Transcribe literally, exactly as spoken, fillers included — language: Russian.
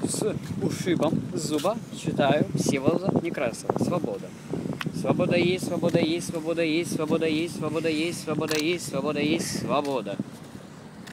с ушибом зуба читаю Всеволода Некрасова. Свобода. Свобода есть, свобода есть, свобода есть, свобода есть, свобода есть, свобода есть, свобода есть, свобода.